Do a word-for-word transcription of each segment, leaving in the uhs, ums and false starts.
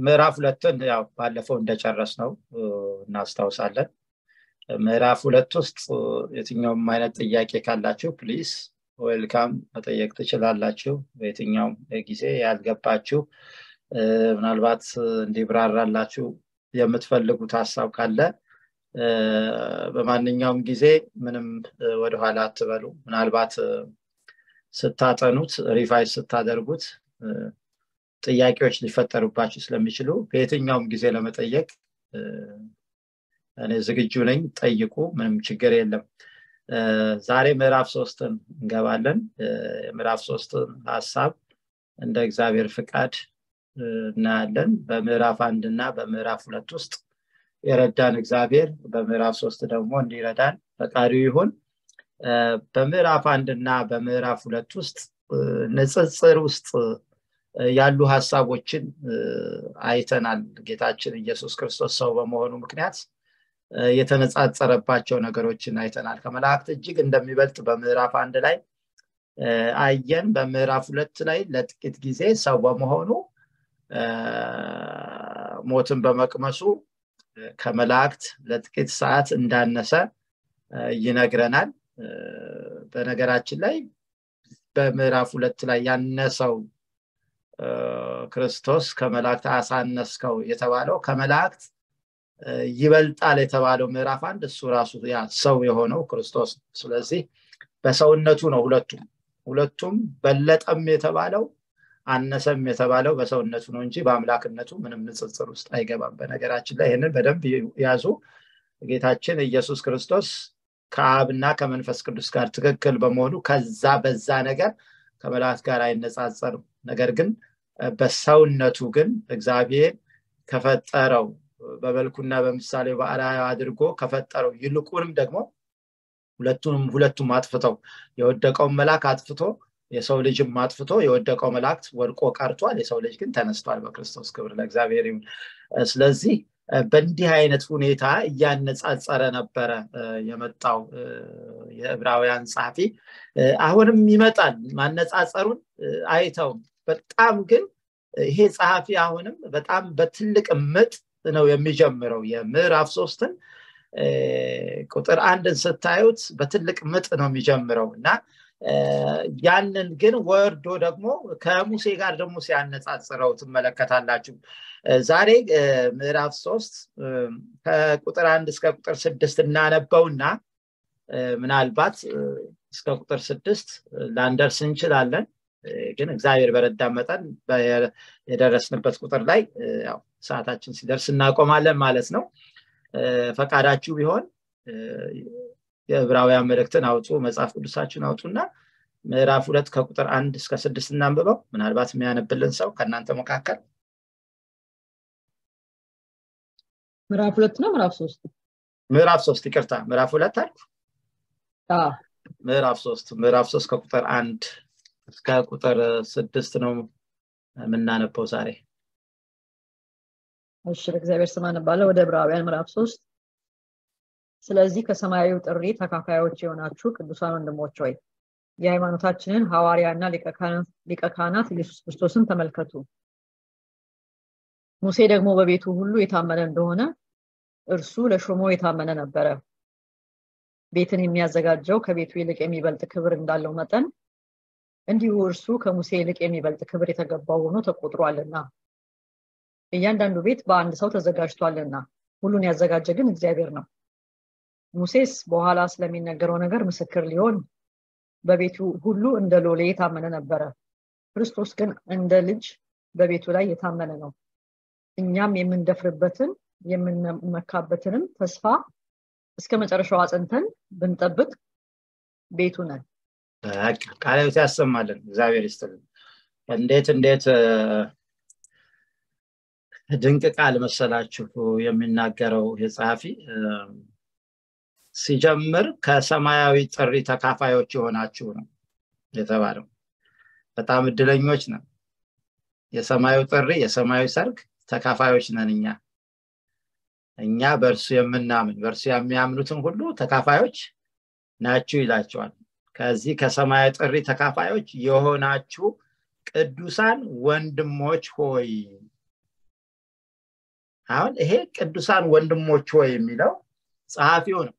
ምዕራፍ ሁለትን ያው ባለፈው እንደጨረስነው እናስታውሳለን። ምዕራፍ ሁለት ውስጥ የትኛውም አይነት ጥያቄ ካላችሁ ፕሊዝ ዌልካም መጠየቅ ትችላላችሁ። በየትኛውም ጊዜ ያልገባችሁ ምናልባት እንዲብራራላችሁ የምትፈልጉት ሐሳብ ካለ በማንኛውም ጊዜ ምንም ወደ ኋላ አትበሉ። ምናልባት ስታጠኑት ሪቫይዝ ስታደርጉት ጥያቄዎች ሊፈጠሩባችሁ ስለሚችሉ በየትኛውም ጊዜ ለመጠየቅ እኔ ዝግጁ ነኝ። ጠይቁ፣ ምንም ችግር የለም። ዛሬ ምዕራፍ ሶስትን እንገባለን። ምዕራፍ ሶስትን ሐሳብ እንደ እግዚአብሔር ፍቃድ እናያለን። በምዕራፍ አንድ እና በምዕራፍ ሁለት ውስጥ የረዳን እግዚአብሔር በምዕራፍ ሶስት ደግሞ እንዲረዳን ፈቃዱ ይሁን። በምዕራፍ አንድ እና በምዕራፍ ሁለት ውስጥ ንጽጽር ውስጥ ያሉ ሐሳቦችን አይተናል። ጌታችን ኢየሱስ ክርስቶስ ሰው በመሆኑ ምክንያት የተነጻጸረባቸው ነገሮችን አይተናል። ከመላእክት እጅግ እንደሚበልጥ በምዕራፍ አንድ ላይ አየን። በምዕራፍ ሁለት ላይ ለጥቂት ጊዜ ሰው በመሆኑ ሞትን በመቅመሱ ከመላእክት ለጥቂት ሰዓት እንዳነሰ ይነግረናል። በነገራችን ላይ በምዕራፍ ሁለት ላይ ያነሰው ክርስቶስ ከመላእክት አሳነስከው የተባለው ከመላእክት ይበልጣል የተባለው ምዕራፍ አንድ እሱ ራሱ ያ ሰው የሆነው ክርስቶስ። ስለዚህ በሰውነቱ ነው ሁለቱም ሁለቱም በለጠም የተባለው አነሰም የተባለው በሰውነቱ ነው እንጂ በአምላክነቱ ምንም ንጽጽር ውስጥ አይገባም። በነገራችን ላይ ይሄንን በደንብ ያዙ። ጌታችን ኢየሱስ ክርስቶስ ከአብና ከመንፈስ ቅዱስ ጋር ትክክል በመሆኑ ከዛ በዛ ነገር ከመላእክት ጋር አይነጻጸርም። ነገር ግን በሰውነቱ ግን እግዚአብሔር ከፈጠረው በመልኩና በምሳሌው በአርአያው አድርጎ ከፈጠረው ይልቁንም ደግሞ ሁለቱንም ሁለቱም አጥፍተው የወደቀው መልአክ አጥፍቶ የሰው ልጅም አጥፍቶ የወደቀው መልአክ ወድቆ ቀርቷል። የሰው ልጅ ግን ተነስቷል በክርስቶስ ክብር ለእግዚአብሔር ይሁን። ስለዚህ በእንዲህ አይነት ሁኔታ እያነጻጸረ ነበረ የመጣው የዕብራውያን ጸሐፊ። አሁንም ይመጣል ማነጻጸሩን አይተው። በጣም ግን ይሄ ጸሐፊ አሁንም በጣም በትልቅ ምጥ ነው የሚጀምረው። የምዕራፍ ሶስትን ቁጥር አንድን ስታዩት በትልቅ ምጥ ነው የሚጀምረው እና ያንን ግን ወርዶ ደግሞ ከሙሴ ጋር ደግሞ ሲያነጻጽረው ትመለከታላችሁ። ዛሬ ምዕራፍ ሶስት ከቁጥር አንድ እስከ ቁጥር ስድስት እናነበውና ምናልባት እስከ ቁጥር ስድስት ላንደርስ እንችላለን። ግን እግዚአብሔር በረዳን መጠን የደረስንበት ቁጥር ላይ ያው ሰዓታችን ሲደርስ እናቆማለን ማለት ነው። ፈቃዳችሁ ቢሆን የዕብራውያን መልእክትን አውጡ፣ መጽሐፍ ቅዱሳችሁን አውጡና ምዕራፍ ሁለት ከቁጥር አንድ እስከ ስድስት እናንብበው። ምናልባት የሚያነብልን ሰው ከናንተ መካከል ምዕራፍ ሁለት ነው ምዕራፍ ሶስት ምዕራፍ ሶስት ይቅርታ ምዕራፍ ሁለት አይደል? አዎ ምዕራፍ ሶስት ምዕራፍ ሶስት ከቁጥር አንድ እስከ ቁጥር ስድስት ነው የምናነበው ዛሬ። እሺ ለእግዚአብሔር ስም አነባለሁ። ወደ ዕብራውያን ምዕራፍ ሶስት ስለዚህ ከሰማያዊው ጥሪ ተካፋዮች የሆናችሁ ቅዱሳን ወንድሞች ሆይ የሃይማኖታችንን ሐዋርያና ሊቀ ካህናት ኢየሱስ ክርስቶስን ተመልከቱ። ሙሴ ደግሞ በቤቱ ሁሉ የታመነ እንደሆነ እርሱ ለሾመው የታመነ ነበረ። ቤትን የሚያዘጋጀው ከቤቱ ይልቅ የሚበልጥ ክብር እንዳለው መጠን እንዲሁ እርሱ ከሙሴ ይልቅ የሚበልጥ ክብር የተገባው ሆኖ ተቆጥሯልና። እያንዳንዱ ቤት በአንድ ሰው ተዘጋጅቷልና ሁሉን ያዘጋጀ ግን እግዚአብሔር ነው። ሙሴስ በኋላ ስለሚነገረው ነገር ምስክር ሊሆን በቤቱ ሁሉ እንደ ሎሌ የታመነ ነበረ። ክርስቶስ ግን እንደ ልጅ በቤቱ ላይ የታመነ ነው። እኛም የምንደፍርበትን የምንመካበትንም ተስፋ እስከ መጨረሻው አጽንተን ብንጠብቅ ቤቱ ነን። ቃልዎት ያሰማልን። እግዚአብሔር ይስጥልን። እንዴት እንዴት ድንቅ ቃል መሰላችሁ የሚናገረው የጸሐፊ ሲጀምር ከሰማያዊ ጥሪ ተካፋዮች የሆናችሁ ነው የተባለው። በጣም እድለኞች ነን። የሰማያዊ ጥሪ የሰማያዊ ሰርግ ተካፋዮች ነን እኛ እኛ በእርሱ የምናምን በእርሱ የሚያምኑትን ሁሉ ተካፋዮች ናችሁ ይላቸዋል። ከዚህ ከሰማያዊ ጥሪ ተካፋዮች የሆናችሁ ቅዱሳን ወንድሞች ሆይ አሁን ይሄ ቅዱሳን ወንድሞች ሆይ የሚለው ጸሐፊው ነው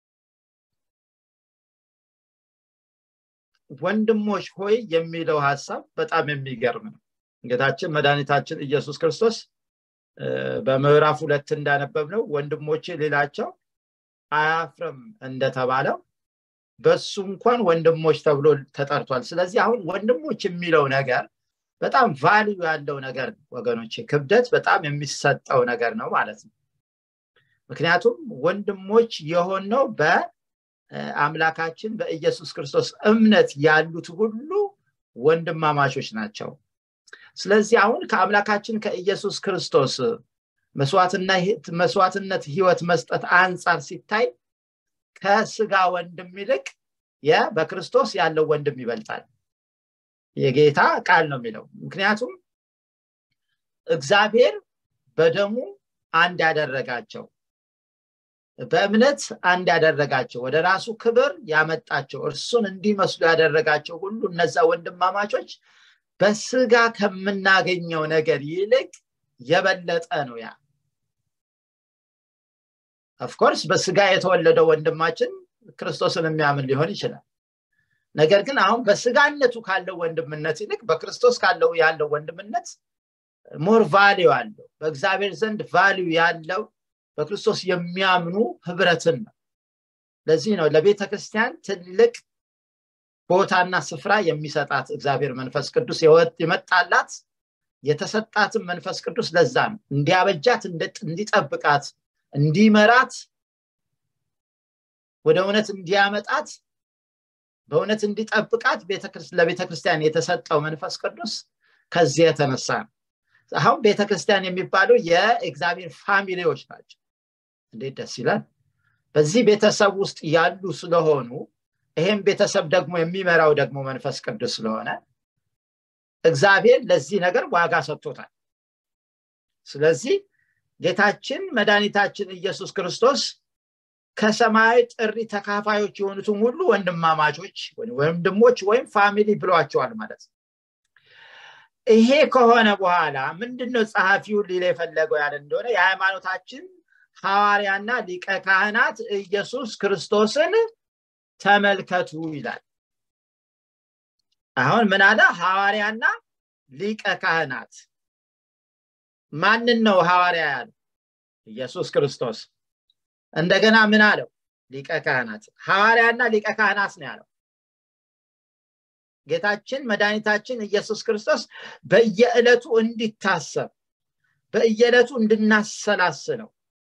ወንድሞች ሆይ የሚለው ሐሳብ በጣም የሚገርም ነው ጌታችን መድኃኒታችን ኢየሱስ ክርስቶስ በምዕራፍ ሁለት እንዳነበብነው ወንድሞቼ ሌላቸው አያፍርም እንደተባለው በሱ እንኳን ወንድሞች ተብሎ ተጠርቷል ስለዚህ አሁን ወንድሞች የሚለው ነገር በጣም ቫልዩ ያለው ነገር ወገኖቼ ክብደት በጣም የሚሰጠው ነገር ነው ማለት ነው ምክንያቱም ወንድሞች የሆነው በአምላካችን በኢየሱስ ክርስቶስ እምነት ያሉት ሁሉ ወንድማማቾች ናቸው ስለዚህ አሁን ከአምላካችን ከኢየሱስ ክርስቶስ መስዋዕትነት መስዋዕትነት ህይወት መስጠት አንፃር ሲታይ ከስጋ ወንድም ይልቅ ያ በክርስቶስ ያለው ወንድም ይበልጣል የጌታ ቃል ነው የሚለው ምክንያቱም እግዚአብሔር በደሙ አንድ ያደረጋቸው በእምነት አንድ ያደረጋቸው ወደ ራሱ ክብር ያመጣቸው እርሱን እንዲመስሉ ያደረጋቸው ሁሉ እነዛ ወንድማማቾች በስጋ ከምናገኘው ነገር ይልቅ የበለጠ ነው ያ of course በስጋ የተወለደው ወንድማችን ክርስቶስን የሚያምን ሊሆን ይችላል ነገር ግን አሁን በስጋነቱ ካለው ወንድምነት ይልቅ በክርስቶስ ካለው ያለው ወንድምነት more value አለው በእግዚአብሔር ዘንድ value ያለው በክርስቶስ የሚያምኑ ህብረትን ነው ለዚህ ነው ለቤተክርስቲያን ትልቅ ቦታና ስፍራ የሚሰጣት እግዚአብሔር መንፈስ ቅዱስ ይመጣላት የተሰጣት መንፈስ ቅዱስ ለዛ ነው እንዲያበጃት እንዲጠብቃት እንዲመራት ወደ እውነት እንዲያመጣት በእውነት እንዲጠብቃት ቤተክርስቲያን ለቤተክርስቲያን የተሰጠው መንፈስ ቅዱስ ከዚህ የተነሳ አሁን ቤተክርስቲያን የሚባለው የእግዚአብሔር ፋሚሊዎች ናቸው እንዴት ደስ ይላል በዚህ ቤተሰብ ውስጥ ያሉ ስለሆኑ ይሄን ቤተሰብ ደግሞ የሚመራው ደግሞ መንፈስ ቅዱስ ስለሆነ እግዚአብሔር ለዚህ ነገር ዋጋ ሰጥቶታል ስለዚህ ጌታችን መድኃኒታችን ኢየሱስ ክርስቶስ ከሰማይ ጥሪ ተካፋዮች የሆኑትን ሁሉ ወንድማማቾች ወንድሞች ወይም ፋሚሊ ብሏቸዋል ማለት ነው ይሄ ከሆነ በኋላ ምንድነው ጸሐፊው ሊል የፈለገው ያለ እንደሆነ የሃይማኖታችን ሐዋርያና ሊቀ ካህናት ኢየሱስ ክርስቶስን ተመልከቱ ይላል አሁን ምን አለ ሐዋርያና ሊቀ ካህናት ማንን ነው ሐዋርያ ያለው ኢየሱስ ክርስቶስ እንደገና ምን አለው ሊቀ ካህናት ሐዋርያና ሊቀ ካህናት ነው ያለው ጌታችን መድኃኒታችን ኢየሱስ ክርስቶስ በየዕለቱ እንዲታሰብ በየዕለቱ እንድናሰላስለው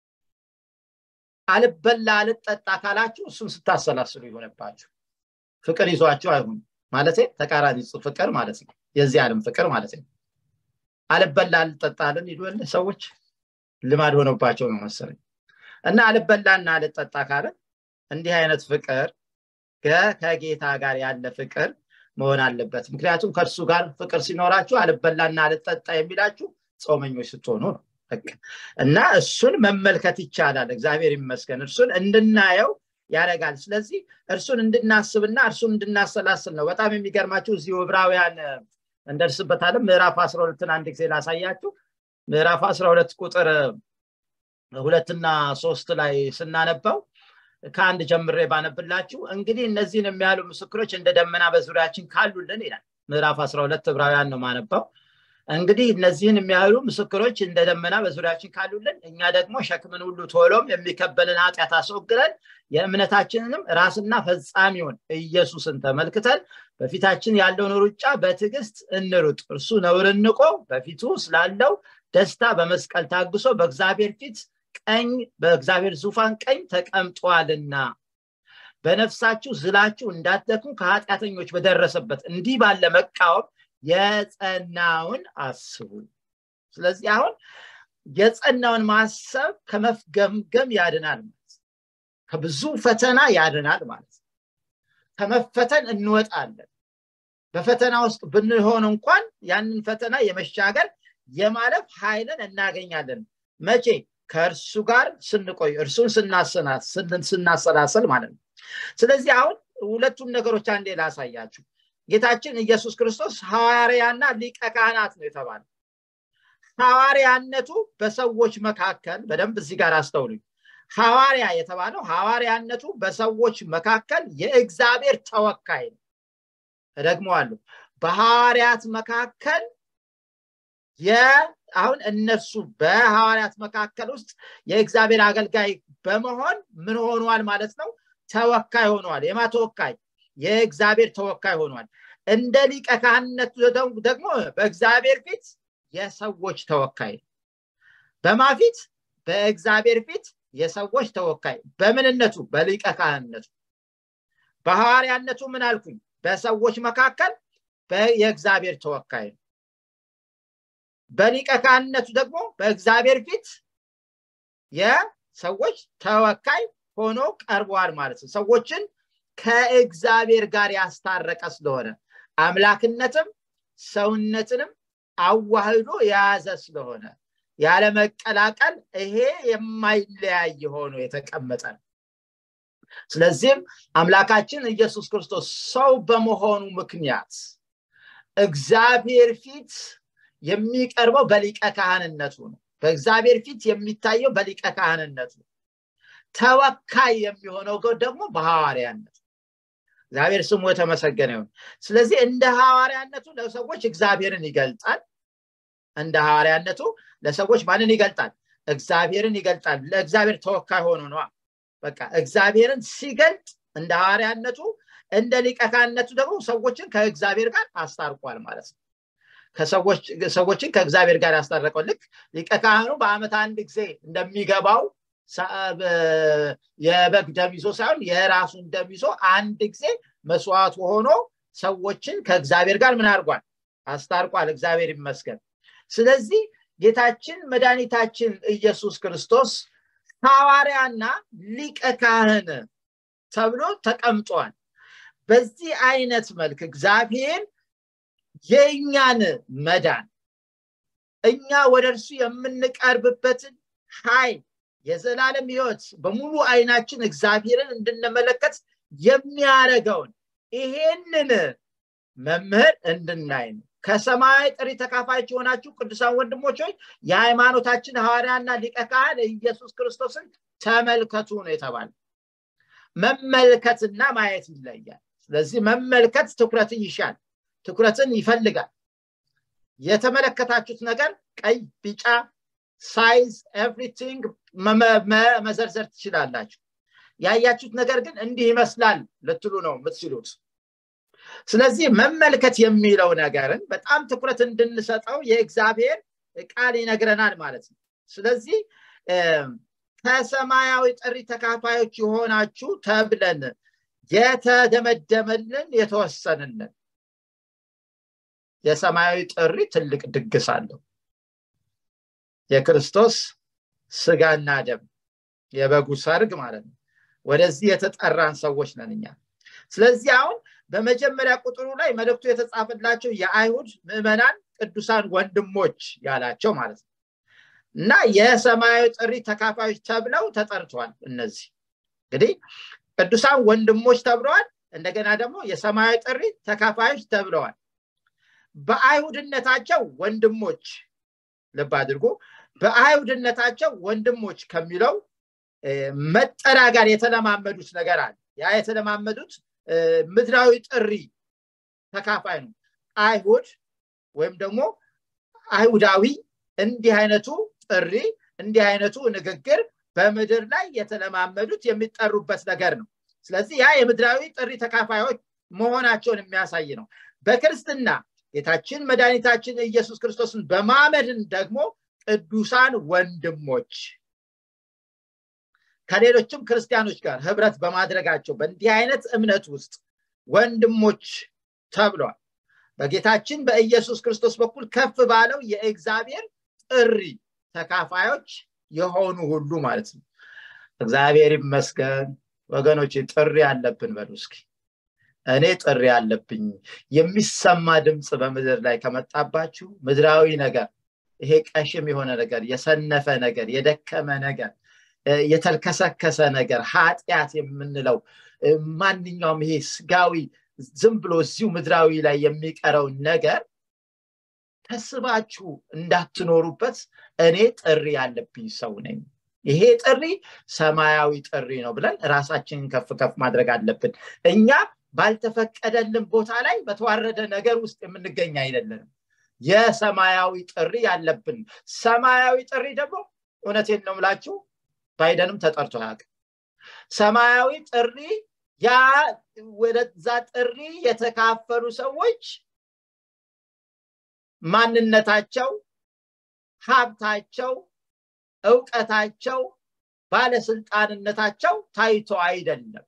አልበላ አልጠጣ ካላችሁ እሱን ስታሰላስሉ ይሆነባችሁ ፍቅር ይዟችሁ አይሁን ማለት ተቃራኒ ፍቅር ማለት ነው የዚህ ዓለም ፍቅር ማለት ነው አልበላ አልጠጣልን ይሉል ሰዎች ልማድ ሆነባቸው ነው መሰለኝ እና አልበላና አልጠጣ ካለ እንዲህ አይነት ፍቅር ከጌታ ጋር ያለ ፍቅር መሆን አለበት ምክንያቱም ከእርሱ ጋር ፍቅር ሲኖራችሁ አልበላና አልጠጣ የሚላችሁ ጾመኞች ስትሆኑ ነው እና እሱን መመልከት ይቻላል እግዚአብሔር ይመስገን እርሱን እንድናየው ያረጋል ስለዚህ እርሱን እንድናስብና እርሱን እንድናሰላስል ነው በጣም የሚገርማችሁ እዚህ ዕብራውያን እንደርስበታለን ምዕራፍ አስራ ሁለት አንድ ጊዜ ላሳያችሁ ምዕራፍ አስራ ሁለት ቁጥር ሁለት እና ሶስት ላይ ስናነበው ከአንድ ጀምሬ ባነብላችሁ እንግዲህ እነዚህን የሚያሉ ምስክሮች እንደ ደመና በዙሪያችን ካሉልን ይላል ምዕራፍ አስራ ሁለት ዕብራውያን ነው ማነበው እንግዲህ እነዚህን የሚያሉ ምስክሮች እንደ ደመና በዙሪያችን ካሉልን እኛ ደግሞ ሸክምን ሁሉ ቶሎም የሚከበልን ኃጢአት አስወግደን የእምነታችንንም ራስና ፈጻሚውን ኢየሱስን ተመልክተን በፊታችን ያለውን ሩጫ በትዕግስት እንሩጥ እርሱ ነውርን ንቆ በፊቱ ስላለው ደስታ በመስቀል ታግሶ በእግዚአብሔር ፊት ቀኝ በእግዚአብሔር ዙፋን ቀኝ ተቀምጧልና በነፍሳችሁ ዝላችሁ እንዳትደክሙ ከኃጢአተኞች በደረሰበት እንዲህ ባለ መቃወም የጸናውን አስቡ ስለዚህ አሁን የጸናውን ማሰብ ከመፍገምገም ያድናል ማለት ከብዙ ፈተና ያድናል ማለት ከመፈተን እንወጣለን በፈተና ውስጥ ብንሆን እንኳን ያንን ፈተና የመሻገር የማለፍ ኃይልን እናገኛለን መቼ ከእርሱ ጋር ስንቆይ እርሱን ስናሰናስል ስናሰላሰል ማለት ነው ስለዚህ አሁን ሁለቱም ነገሮች አንዴ ላሳያችሁ ጌታችን ኢየሱስ ክርስቶስ ሐዋርያና ሊቀ ካህናት ነው የተባለው ሐዋርያነቱ በሰዎች መካከል በደንብ እዚህ ጋር አስተውሉኝ ሐዋርያ የተባለው ሐዋርያነቱ በሰዎች መካከል የእግዚአብሔር ተወካይ ነው ደግሞአሉ በሐዋርያት መካከል የአሁን እነሱ በሐዋርያት መካከል ውስጥ የእግዚአብሔር አገልጋይ በመሆን ምን ሆኗል ማለት ነው ተወካይ ሆኗል የማ ተወካይ የእግዚአብሔር ተወካይ ሆኗል እንደ ሊቀ ካህንነቱ ደግሞ በእግዚአብሔር ፊት የሰዎች ተወካይ በማፊት በእግዚአብሔር ፊት የሰዎች ተወካይ በምንነቱ በሊቀ ካህንነቱ በሐዋርያነቱ ምን አልኩኝ በሰዎች መካከል በየእግዚአብሔር ተወካይ በሊቀ ካህንነቱ ደግሞ በእግዚአብሔር ፊት የሰዎች ተወካይ ሆኖ ቀርቧል ማለት ነው ሰዎችን ከእግዚአብሔር ጋር ያስታረቀ ስለሆነ አምላክነትም ሰውነትንም አዋህዶ ያዘ ስለሆነ ያለ መቀላቀል ይሄ የማይለያይ ሆኖ የተቀመጠ ስለዚህ አምላካችን ኢየሱስ ክርስቶስ ሰው በመሆኑ ምክንያት እግዚአብሔር ፊት የሚቀርበው በሊቀ ካህንነቱ ነው በእግዚአብሔር ፊት የሚታየው በሊቀ ካህንነቱ ተወካይ የሚሆነው ደግሞ በሐዋርያነቱ እግዚአብሔር ስሙ የተመሰገነ ይሁን ስለዚህ እንደ ሐዋርያነቱ ለሰዎች እግዚአብሔርን ይገልጣል እንደ ሐዋርያነቱ ለሰዎች ማንን ይገልጣል እግዚአብሔርን ይገልጣል ለእግዚአብሔር ተወካይ ሆኖ ነው በቃ እግዚአብሔርን ሲገልጥ እንደ ሐዋርያነቱ እንደ ሊቀ ካህንነቱ ደግሞ ሰዎችን ከእግዚአብሔር ጋር አስታርቋል ማለት ነው ከሰዎች ሰዎችን ከእግዚአብሔር ጋር ያስታረቀው ልክ ሊቀ ካህኑ በአመት አንድ ጊዜ እንደሚገባው የበግ ደም ይዞ ሳይሆን የራሱን ደም ይዞ አንድ ጊዜ መስዋዕት ሆኖ ሰዎችን ከእግዚአብሔር ጋር ምን አድርጓል አስታርቋል እግዚአብሔር ይመስገን ስለዚህ ጌታችን መድኃኒታችን ኢየሱስ ክርስቶስ ሐዋርያና ሊቀ ካህን ተብሎ ተቀምጧል በዚህ አይነት መልክ እግዚአብሔር የኛን መዳን እኛ ወደርሱ የምንቀርብበትን ኃይል የዘላለም ሕይወት በሙሉ አይናችን እግዚአብሔርን እንድንመለከት የሚያረጋውን ይሄንን መምህር እንድናይ ነው ከሰማይ ጥሪ ተካፋዮች ሆናችሁ ቅዱሳን ወንድሞች ሆይ የሃይማኖታችን ሐዋርያና ሊቀ ካህን ኢየሱስ ክርስቶስን ተመልከቱ ነው የተባለው መመልከትና ማየት ይለያል ስለዚህ መመልከት ትኩረትን ይሻል ትኩረትን ይፈልጋል የተመለከታችሁት ነገር ቀይ ቢጫ ሳይዝ ኤቭሪቲንግ መዘርዘር ትችላላችሁ ያያችሁት ነገር ግን እንዲህ ይመስላል ለትሉ ነው የምትሉት ስለዚህ መመልከት የሚለው ነገርን በጣም ትኩረት እንድንሰጠው የእግዚአብሔር ቃል ይነግረናል ማለት ነው ስለዚህ ከሰማያዊ ጥሪ ተካፋዮች ሆናችሁ ተብለን የተደመደመልን የተወሰነልን የሰማያዊ ጥሪ ትልቅ ድግስ አለው የክርስቶስ ስጋና ደም የበጉ ሰርግ ማለት ነው ወደዚህ የተጠራን ሰዎች ነንኛ ስለዚህ አሁን በመጀመሪያ ቁጥሩ ላይ መልእክቱ የተጻፈላቸው የአይሁድ ምዕመናን ቅዱሳን ወንድሞች ያላቸው ማለት ነው እና የሰማያዊ ጥሪ ተካፋዮች ተብለው ተጠርተዋል እነዚህ እንግዲህ ቅዱሳን ወንድሞች ተብለዋል እንደገና ደግሞ የሰማያዊ ጥሪ ተካፋዮች ተብለዋል በአይሁድነታቸው ወንድሞች ልብ አድርጉ በአይሁድነታቸው ወንድሞች ከሚለው መጠራ ጋር የተለማመዱት ነገር አለ ያ የተለማመዱት ምድራዊ ጥሪ ተካፋይ ነው አይሁድ ወይም ደግሞ አይሁዳዊ እንዲህ አይነቱ ጥሪ እንዲህ አይነቱ ንግግር በመድር ላይ የተለማመዱት የሚጠሩበት ነገር ነው ስለዚህ ያ የምድራዊ ጥሪ ተካፋዮች መሆናቸውን የሚያሳይ ነው በክርስትና ጌታችን መድኃኒታችን ኢየሱስ ክርስቶስን በማመን ደግሞ ቅዱሳን ወንድሞች ከሌሎችም ክርስቲያኖች ጋር ህብረት በማድረጋቸው በእንዲህ አይነት እምነት ውስጥ ወንድሞች ተብለዋል በጌታችን በኢየሱስ ክርስቶስ በኩል ከፍ ባለው የእግዚአብሔር ጥሪ ተካፋዮች የሆኑ ሁሉ ማለት ነው እግዚአብሔር ይመስገን ወገኖች ጥሪ ያለብን በሉ እስኪ እኔ ጥሪ ያለብኝ የሚሰማ ድምጽ በመድር ላይ ከመጣባችሁ ምድራዊ ነገር ይሄ ቀሽም የሆነ ነገር የሰነፈ ነገር የደከመ ነገር የተልከሰከሰ ነገር ኃጢያት የምንለው ማንኛውም ይሄ ስጋዊ ዝም ብሎ እዚሁ ምድራዊ ላይ የሚቀረው ነገር ተስባችሁ እንዳትኖሩበት እኔ ጥሪ ያለብኝ ሰው ነኝ ይሄ ጥሪ ሰማያዊ ጥሪ ነው ብለን ራሳችንን ከፍ ከፍ ማድረግ አለብን እኛ ባልተፈቀደልን ቦታ ላይ በተዋረደ ነገር ውስጥ የምንገኝ አይደለም የሰማያዊ ጥሪ ያለብን ሰማያዊ ጥሪ ደግሞ እውነቴን ነው ምላችሁ ባይደንም ተጠርቶ ያቀ ሰማያዊ ጥሪ ያ ወደዛ ጥሪ የተካፈሉ ሰዎች ማንነታቸው ሀብታቸው ዕውቀታቸው ባለስልጣንነታቸው ታይቶ አይደለም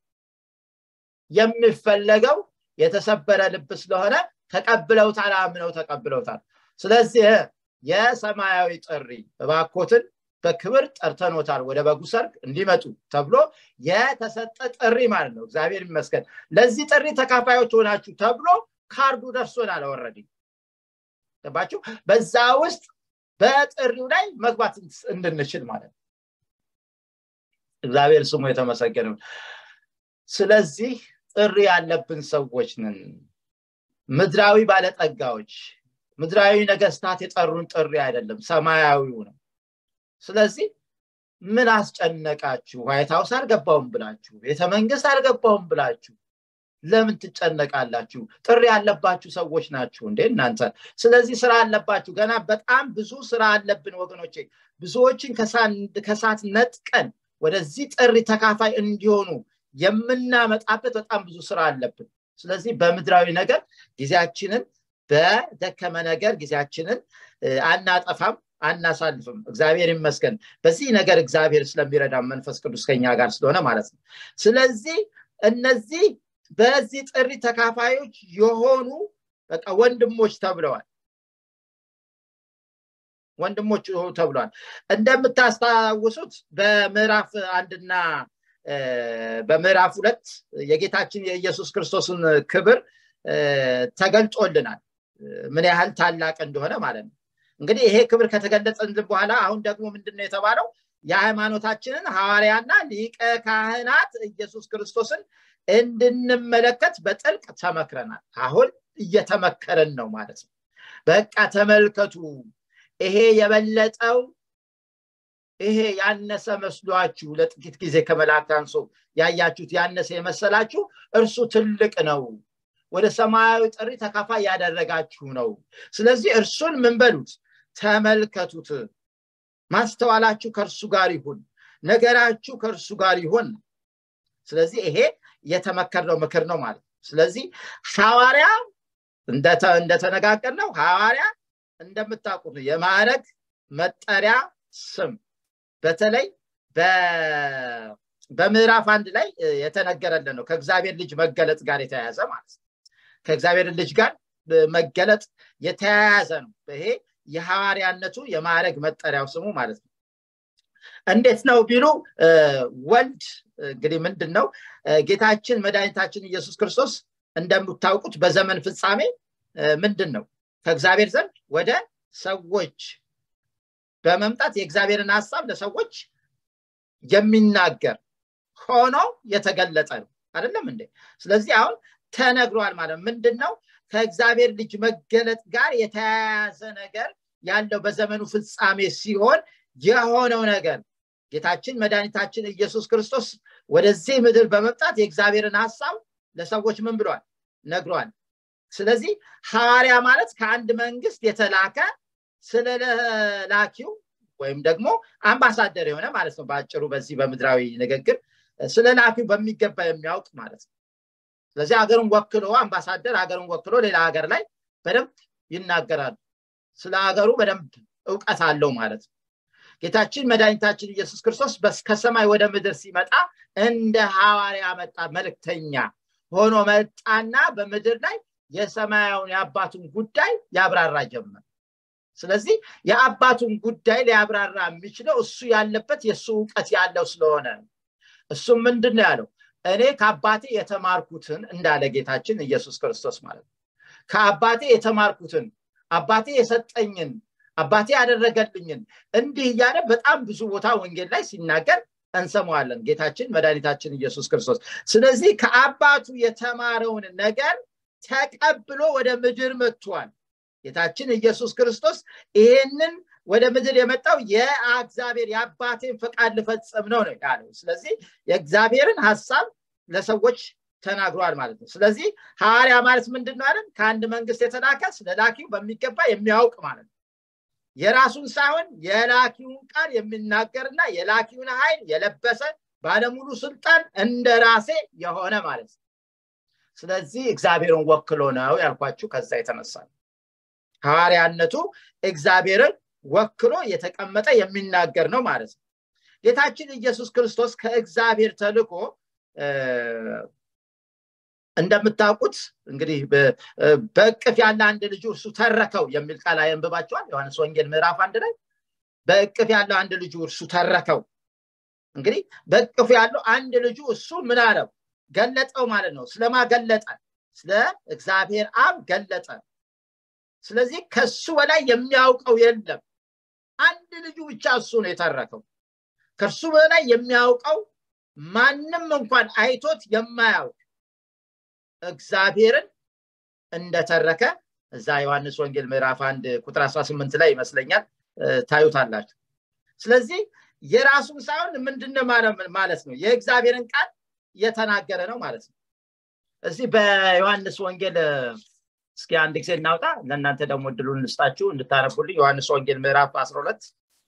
የሚፈለገው የተሰበረ ልብ ስለሆነ ተቀብለውታል አምነው ተቀብለውታል ስለዚህ የሰማያዊ ጥሪ በባኮትን በክብር ጠርተኖታል ወደ በጉ ሰርግ እንዲመጡ ተብሎ የተሰጠ ጥሪ ማለት ነው እግዚአብሔር ይመስገን ለዚህ ጥሪ ተካፋዮች ሆናችሁ ተብሎ ካርዱ ደርሶናል ኦሬዲ ተባችሁ በዛ ውስጥ በጥሪው ላይ መግባት እንድንችል ማለት እግዚአብሔር ስሙ የተመሰገነ ስለዚህ ጥሪ ያለብን ሰዎች ነን ምድራዊ ባለጠጋዎች ምድራዊ ነገስታት የጠሩን ጥሪ አይደለም ሰማያዊው ነው ስለዚህ ምን አስጨነቃችሁ ዋይት ሃውስ አልገባውም ብላችሁ ቤተመንግስት አልገባውም ብላችሁ ለምን ትጨነቃላችሁ ጥሪ ያለባችሁ ሰዎች ናችሁ እንዴ እናንተ ስለዚህ ስራ አለባችሁ ገና በጣም ብዙ ስራ አለብን ወገኖቼ ብዙዎችን ከሳንድ ከሳት ነጥቀን ወደዚህ ጥሪ ተካፋይ እንዲሆኑ የምናመጣበት በጣም ብዙ ስራ አለብን ስለዚህ በምድራዊ ነገር ጊዜያችንን በደከመ ነገር ጊዜያችንን አናጠፋም አናሳልፍም እግዚአብሔር ይመስገን በዚህ ነገር እግዚአብሔር ስለሚረዳ መንፈስ ቅዱስ ከኛ ጋር ስለሆነ ማለት ነው ስለዚህ እነዚህ በዚህ ጥሪ ተካፋዮች የሆኑ በቃ ወንድሞች ተብለዋል ወንድሞች ተብለዋል እንደምታስታውሱት በምዕራፍ አንድ እና በምዕራፍ ሁለት የጌታችን የኢየሱስ ክርስቶስን ክብር ተገልጦልናል ምን ያህል ታላቅ እንደሆነ ማለት ነው እንግዲህ ይሄ ክብር ከተገለጸልን በኋላ አሁን ደግሞ ምንድነው የተባለው የሃይማኖታችንን ሐዋርያና ሊቀ ካህናት ኢየሱስ ክርስቶስን እንድንመለከት በጥልቅ ተመክረናል አሁን እየተመከረን ነው ማለት ነው በቃ ተመልከቱ ይሄ የበለጠው ይሄ ያነሰ መስሏችሁ ለጥቂት ጊዜ ከመላእክታንሶ ያያችሁት ያነሰ የመሰላችሁ እርሱ ትልቅ ነው ወደ ሰማያዊ ጥሪ ተካፋይ ያደረጋችሁ ነው ስለዚህ እርሱን ምን በሉት ተመልከቱት ማስተዋላችሁ ከርሱ ጋር ይሁን ነገራችሁ ከርሱ ጋር ይሁን ስለዚህ ይሄ የተመከረው ምክር ነው ማለት ስለዚህ ሐዋርያ እንደተ እንደተነጋገርነው ሐዋርያ እንደምታውቁት የማዕረግ መጠሪያ ስም በተለይ በ በምዕራፍ አንድ ላይ የተነገረልን ነው ከእግዚአብሔር ልጅ መገለጥ ጋር የተያያዘ ማለት ከእግዚአብሔር ልጅ ጋር መገለጥ የተያያዘ ነው ይሄ የሐዋርያነቱ የማዕረግ መጠሪያው ስሙ ማለት ነው እንዴት ነው ቢሉ ወልድ እንግዲህ ምንድነው ጌታችን መድኃኒታችን ኢየሱስ ክርስቶስ እንደምታውቁት በዘመን ፍጻሜ ምንድነው ከእግዚአብሔር ዘንድ ወደ ሰዎች በመምጣት የእግዚአብሔርን ሐሳብ ለሰዎች የሚናገር ሆኖ የተገለጸ ነው አይደለም እንዴ ስለዚህ አሁን ተነግሯል ማለት ምንድነው ከእግዚአብሔር ልጅ መገለጥ ጋር የተያያዘ ነገር ያለው በዘመኑ ፍጻሜ ሲሆን የሆነው ነገር ጌታችን መድኃኒታችን ኢየሱስ ክርስቶስ ወደዚህ ምድር በመምጣት የእግዚአብሔርን ሐሳብ ለሰዎች ምን ብሏል ነግሯል ስለዚህ ሐዋርያ ማለት ከአንድ መንግስት የተላከ ስለላኪው ወይም ደግሞ አምባሳደር የሆነ ማለት ነው ባጭሩ በዚህ በምድራዊ ንግግር ስለላኪው በሚገባ የሚያውቅ ማለት ነው ስለዚህ ሀገሩን ወክሎ አምባሳደር ሀገሩን ወክሎ ሌላ ሀገር ላይ በደንብ ይናገራል ስለ ሀገሩ በደንብ ዕውቀት አለው ማለት ነው ጌታችን መድኃኒታችን ኢየሱስ ክርስቶስ ከሰማይ ወደ ምድር ሲመጣ እንደ ሐዋርያ መጣ መልእክተኛ ሆኖ መጣና በምድር ላይ የሰማያውን የአባቱን ጉዳይ ያብራራ ጀመረ ስለዚህ የአባቱን ጉዳይ ሊያብራራ የሚችለው እሱ ያለበት የሱ ዕውቀት ያለው ስለሆነ እሱ ምንድነው ያለው እኔ ከአባቴ የተማርኩትን እንዳለ ጌታችን ኢየሱስ ክርስቶስ ማለት ከአባቴ የተማርኩትን አባቴ የሰጠኝን አባቴ ያደረገልኝን እንዲህ ያለ በጣም ብዙ ቦታ ወንጌል ላይ ሲናገር እንሰማዋለን ጌታችን መድኃኒታችን ኢየሱስ ክርስቶስ ስለዚህ ከአባቱ የተማረውን ነገር ተቀብሎ ወደ ምድር መጥቷል ጌታችን ኢየሱስ ክርስቶስ ይሄንን ወደ ምድር የመጣው የእግዚአብሔር የአባቴን ፈቃድ ልፈጽም ነው ነው ያለው ስለዚህ የእግዚአብሔርን ሐሳብ ለሰዎች ተናግሯል ማለት ነው ስለዚህ ሐዋርያ ማለት ምንድነው አይደል ከአንድ መንግስት የተላከ ስለላኪው በሚገባ የሚያውቅ ማለት ነው የራሱን ሳይሆን የላኪውን ቃል የሚናገርና የላኪውን ኃይል የለበሰ ባለሙሉ ስልጣን እንደራሴ የሆነ ማለት ነው ስለዚህ እግዚአብሔርን ወክሎ ነው ያልኳችሁ ከዛ የተነሳ ሐዋርያነቱ እግዚአብሔርን ወክሎ የተቀመጠ የሚናገር ነው ማለት ነው ጌታችን ኢየሱስ ክርስቶስ ከእግዚአብሔር ተልኮ እንደምታውቁት እንግዲህ በእቅፍ ያለ አንድ ልጅ እርሱ ተረከው የሚል ቃል አየንብባቸዋል ዮሐንስ ወንጌል ምዕራፍ አንድ ላይ በእቅፍ ያለ አንድ ልጅ እርሱ ተረከው እንግዲህ በእቅፍ ያለው አንድ ልጅ እሱ ምን አለው ገለጠው ማለት ነው ስለማ ገለጠ ስለ እግዚአብሔር አብ ገለጠ ስለዚህ ከሱ በላይ የሚያውቀው የለም አንድ ልጅ ብቻ እሱ ነው የተረከው ከሱ በላይ የሚያውቀው ማንንም እንኳን አይቶት የማያውቅ እግዚአብሔርን እንደተረከ እዛ ዮሐንስ ወንጌል ምዕራፍ አንድ ቁጥር አስራ ስምንት ላይ ይመስለኛል ታዩታላችሁ ስለዚህ የራሱን ሳይሆን ምንድነው ማለት ነው የእግዚአብሔርን ቃል የተናገረ ነው ማለት ነው እዚህ በዮሐንስ ወንጌል እስኪ አንድ ጊዜ እናውጣ ለእናንተ ደግሞ ድሉን እንስጣችሁ እንድታነቡልኝ ዮሐንስ ወንጌል ምዕራፍ አስራ ሁለት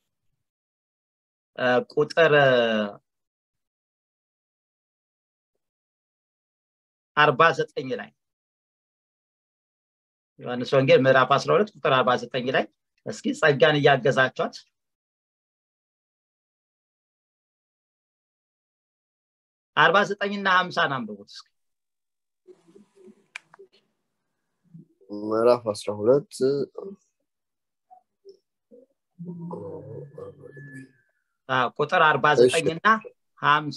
ቁጥር አርባ ዘጠኝ ላይ ዮሐንስ ወንጌል ምዕራፍ አስራ ሁለት ቁጥር አርባ ዘጠኝ ላይ እስኪ ጸጋን ያያገዛችኋት አርባ ዘጠኝ እና ሃምሳ አንብቡት እስኪ ምዕራፍ አስራ ሁለት አ ቁጥር አርባ ዘጠኝ እና ሃምሳ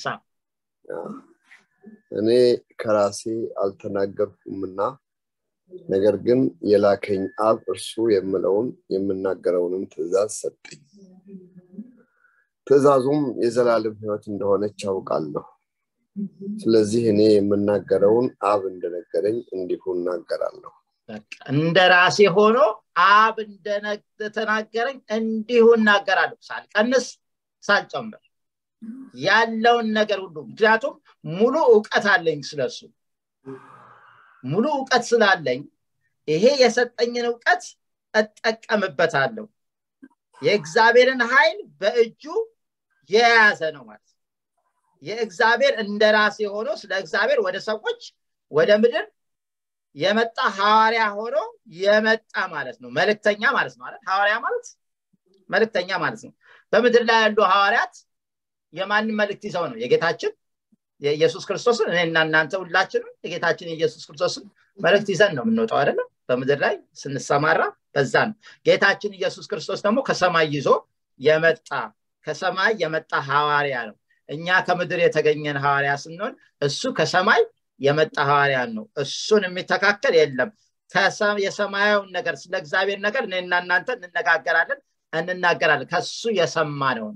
እኔ ከራሴ አልተናገርኩምና ነገር ግን የላከኝ አብ እርሱ የምለውን የምናገረውንም ትእዛዝ ሰጠኝ ትእዛዙም የዘላለም ሕይወት እንደሆነች አውቃለሁ ስለዚህ እኔ የምናገረውን አብ እንደነገረኝ እንዲሁ እናገራለሁ እንደራሴ ሆኖ አብ እንደተናገረኝ እንዲሁ እናገራለሁ ሳልቀንስ ሳልጨምር ያለውን ነገር ሁሉ ምክንያቱም ሙሉ ዕውቀት አለኝ ስለሱ ሙሉ ዕውቀት ስላለኝ ይሄ የሰጠኝን ዕውቀት እጠቀምበታለሁ የእግዚአብሔርን ኃይል በእጁ የያዘ ነው ማለት የእግዚአብሔር እንደራሴ ሆኖ ስለ እግዚአብሔር ወደ ሰዎች ወደ ምድር የመጣ ሐዋርያ ሆኖ የመጣ ማለት ነው መልእክተኛ ማለት ነው አይደል ሐዋርያ ማለት መልእክተኛ ማለት ነው በምድር ላይ ያሉ ሐዋርያት የማን መልእክት ይዘው ነው የጌታችን የኢየሱስ ክርስቶስን እኔና እናንተ ሁላችንም የጌታችን የኢየሱስ ክርስቶስን መልእክት ይዘን ነው የምንወጣው አይደል በምድር ላይ ስንሰማራ በዛን ጌታችን ኢየሱስ ክርስቶስ ደግሞ ከሰማይ ይዞ የመጣ ከሰማይ የመጣ ሐዋርያ ነው እኛ ከምድር የተገኘን ሐዋርያ ስንሆን እሱ ከሰማይ የመጣ ሐዋርያ ነው እሱን የሚተካከል የለም ከሰማይ የሰማያውን ነገር ስለ እግዚአብሔር ነገር እኔና እናንተ እንነጋገራለን እንናገራለን ከሱ የሰማነው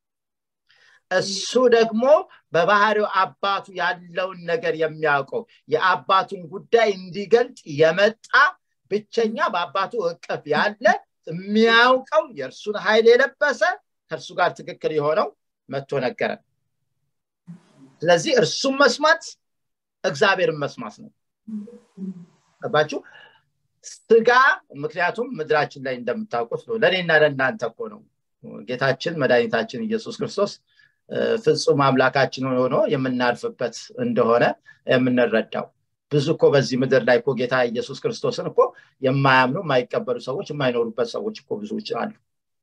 እሱ ደግሞ በባህሪው አባቱ ያለውን ነገር የሚያውቀው የአባቱን ጉዳይ እንዲገልጥ የመጣ ብቸኛ በአባቱ እቅፍ ያለ የሚያውቀው የእርሱን ኃይል የለበሰ ከእርሱ ጋር ትክክል የሆነው መጥቶ ነገረ ስለዚህ እርሱም መስማት እግዚአብሔርን መስማት ነው አባቹ ስጋ ምክንያቱም ምድራችን ላይ እንደምታውቁት ነው ለኔና ለእናንተ እኮ ነው ጌታችን መድኃኒታችን ኢየሱስ ክርስቶስ ፍጹም አምላካችን ሆኖ የምናርፍበት እንደሆነ የምንረዳው ብዙ እኮ በዚህ ምድር ላይ እኮ ጌታ ኢየሱስ ክርስቶስን እኮ የማያምኑ የማይቀበሉ ሰዎች የማይኖሩበት ሰዎች እኮ ብዙዎች አሉ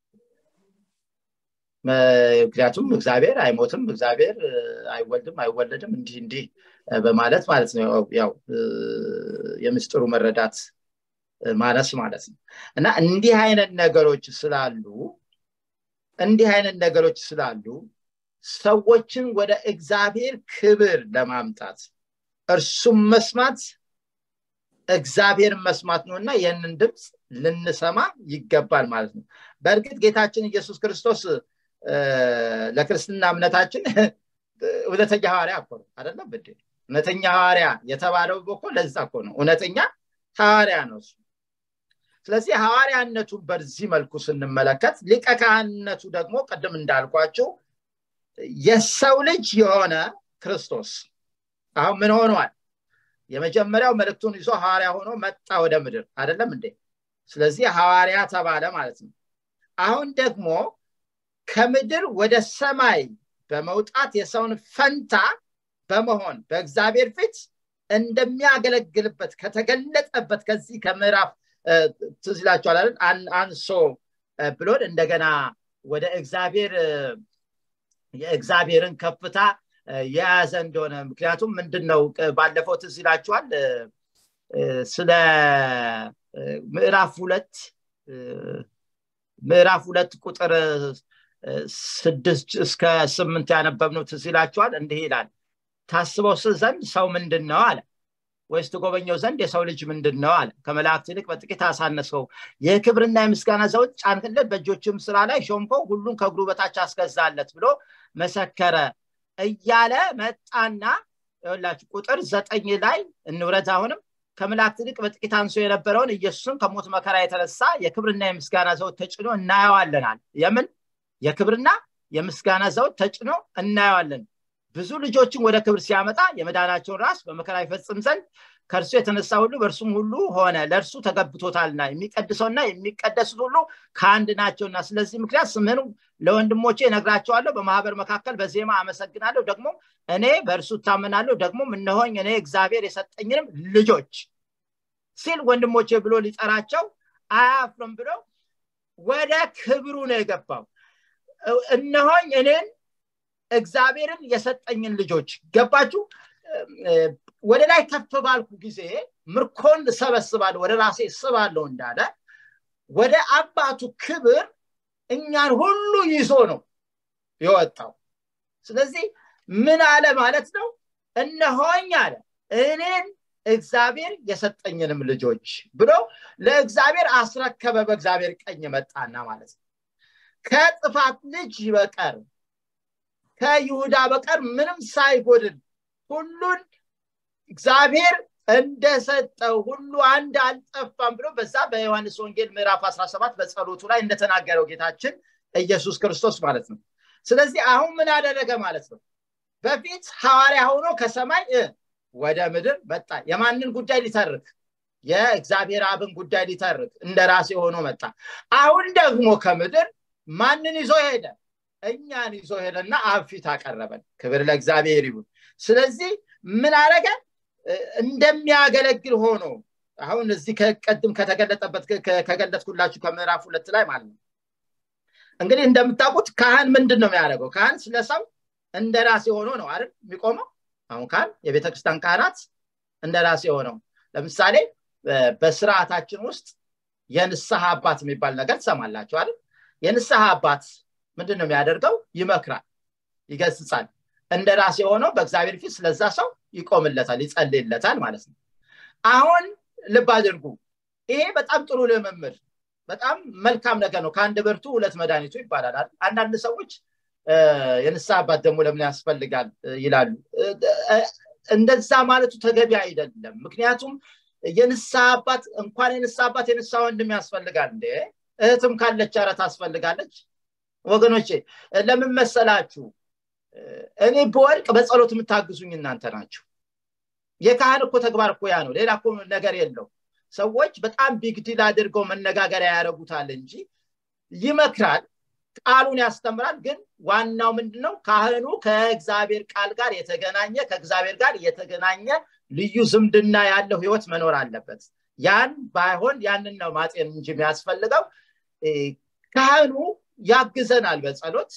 ምክንያቱም እግዚአብሔር አይሞትም እግዚአብሔር አይወልድም አይወለድም እንዲህ እንዲህ በማለት ማለት ነው ያው የምስጢሩ መረዳት ማነስ ማለት ነው እና እንዲህ አይነት ነገሮች ስላሉ እንዲህ አይነት ነገሮች ስላሉ ሰዎችን ወደ እግዚአብሔር ክብር ለማምጣት እርሱም መስማት እግዚአብሔር መስማት ነውና ይሄንን ድምጽ ልንሰማ ይገባል ማለት ነው በእርግጥ ጌታችን ኢየሱስ ክርስቶስ ለክርስትና እምነታችን እውነተኛ ሐዋርያ እኮ ነው አይደለም በደ እውነተኛ ሐዋርያ የተባለው እኮ ለዛ እኮ ነው እውነተኛ ሐዋርያ ነው ስለዚህ ሐዋርያነቱ በዚህ መልኩ ስንመለከት ሊቀ ካህንነቱ ደግሞ ቀደም እንዳልኳችሁ የሰው ልጅ የሆነ ክርስቶስ አሁን ምን ሆኗል የመጀመሪያው መልእክቱን ይዞ ሐዋርያ ሆኖ መጣ ወደ ምድር አይደለም እንዴ ስለዚህ ሐዋርያ ተባለ ማለት ነው አሁን ደግሞ ከምድር ወደ ሰማይ በመውጣት የሰውን ፈንታ በመሆን በእግዚአብሔር ፊት እንደሚያገለግልበት ከተገለጠበት ከዚህ ከምዕራፍ ትዝላችኋል አይደል አንሶ ብሎን እንደገና ወደ እግዚአብሔር የእግዚአብሔርን ከፍታ ያዘ እንደሆነ ምክንያቱም ምንድነው ባለፈው ትዝላችኋል ስለ ምዕራፍ ሁለት ምዕራፍ ሁለት ቁጥር ስድስት እስከ ስምንት ያነበብነው ትዝላችኋል እንዲህ ይላል ታስበው ዘንድ ሰው ምንድነው አለ ወይስ ተጎበኘው ዘንድ የሰው ልጅ ምንድነው አለ ከመላእክት ይልቅ በጥቂት አሳነሰው የክብርና የምስጋና ዘውድ ጫንክለት በእጆቹም ስራ ላይ ሾምከው ሁሉን ከእግሩ በታች አስገዛለት ብሎ መሰከረ እያለ መጣና ይኸውላችሁ ቁጥር ዘጠኝ ላይ እንውረድ አሁንም ከመላእክት ይልቅ በጥቂት አንሶ የነበረውን ኢየሱስን ከሞት መከራ የተነሳ የክብርና የምስጋና ዘውድ ተጭኖ እናየዋለናል የምን የክብርና የምስጋና ዘውድ ተጭኖ እናየዋለን ብዙ ልጆችን ወደ ክብር ሲያመጣ የመዳናቸውን ራስ በመከራ ይፈጽም ዘንድ ከርሱ የተነሳ ሁሉ በርሱም ሁሉ ሆነ ለርሱ ተገብቶታልና የሚቀድሰውና የሚቀደሱት ሁሉ ከአንድ ናቸውና ስለዚህ ምክንያት ስምህን ለወንድሞቼ እነግራቸዋለሁ በማህበር መካከል በዜማ አመሰግናለሁ ደግሞ እኔ በእርሱ ታመናለሁ ደግሞ እነሆኝ እኔ እግዚአብሔር የሰጠኝንም ልጆች ሲል ወንድሞቼ ብሎ ሊጠራቸው አያፍርም ብሎ ወደ ክብሩ ነው የገባው እነሆኝ እኔን እግዚአብሔርን የሰጠኝን ልጆች ገባችሁ ወደ ላይ ከፍ ባልኩ ጊዜ ምርኮን ሰበስባለሁ ወደ ራሴ ስባለሁ እንዳለ ወደ አባቱ ክብር እኛን ሁሉ ይዞ ነው የወጣው ስለዚህ ምን አለ ማለት ነው እነሆኝ አለ እኔን እግዚአብሔር የሰጠኝንም ልጆች ብሎ ለእግዚአብሔር አስረከበ በእግዚአብሔር ቀኝ መጣና ማለት ነው ከጥፋት ልጅ በቀር ከይሁዳ በቀር ምንም ሳይጎድል ሁሉን እግዚአብሔር እንደሰጠው ሁሉ አንድ አልጠፋም ብሎ በዛ በዮሐንስ ወንጌል ምዕራፍ አስራ ሰባት በጸሎቱ ላይ እንደተናገረው ጌታችን ኢየሱስ ክርስቶስ ማለት ነው ስለዚህ አሁን ምን አደረገ ማለት ነው በፊት ሐዋርያ ሆኖ ከሰማይ ወደ ምድር መጣ የማንን ጉዳይ ሊተርክ የእግዚአብሔር አብን ጉዳይ ሊተርክ እንደራሴ ሆኖ መጣ አሁን ደግሞ ከምድር ማንን ይዞ ሄደ እኛን ይዞ ሄደና አብ ፊት አቀረበን ክብር ለእግዚአብሔር ይሁን ስለዚህ ምን አረገ እንደሚያገለግል ሆኖ አሁን እዚህ ከቀድም ከተገለጠበት ከገለጥኩላችሁ ከምዕራፍ ሁለት ላይ ማለት ነው እንግዲህ እንደምታውቁት ካህን ምንድነው የሚያደርገው ካህን ስለሰው እንደራሴ ሆኖ ነው አይደል የሚቆመው አሁን ካህን የቤተክርስቲያን ካህናት እንደራሴ ሆነው ለምሳሌ በስርዓታችን ውስጥ የንስሐ አባት የሚባል ነገር ተሰማላችሁ አይደል የንስሐ አባት ምንድነው የሚያደርገው ይመክራል ይገስጻል እንደራሴ ሆኖ በእግዚአብሔር ፊት ስለዛ ሰው ይቆምለታል ይጸልይለታል ማለት ነው አሁን ልብ አድርጉ ይሄ በጣም ጥሩ ልምምድ በጣም መልካም ነገር ነው ከአንድ ብርቱ ሁለት መድኃኒቱ ይባላል አይደል አንዳንድ ሰዎች የንስሐ አባት ደግሞ ለምን ያስፈልጋል ይላሉ እንደዛ ማለቱ ተገቢ አይደለም ምክንያቱም የንስሐ አባት እንኳን የንስሐ አባት የንስሐ ወንድም ያስፈልጋል እንዴ እህትም ካለች አረ ታስፈልጋለች ወገኖቼ ለምን መሰላችሁ እኔ በወርቅ በጸሎት የምታግዙኝ እናንተ ናችሁ የካህን እኮ ተግባር እኮ ያ ነው ሌላ እኮ ነገር የለው ሰዎች በጣም ቢግ ዲል አድርገው መነጋገሪያ ያደርጉታል እንጂ ይመክራል ቃሉን ያስተምራል ግን ዋናው ምንድነው ካህኑ ከእግዚአብሔር ቃል ጋር የተገናኘ ከእግዚአብሔር ጋር የተገናኘ ልዩ ዝምድና ያለው ህይወት መኖር አለበት ያን ባይሆን ያንን ነው ማጤን እንጂ የሚያስፈልገው ካህኑ ያግዘናል በጸሎት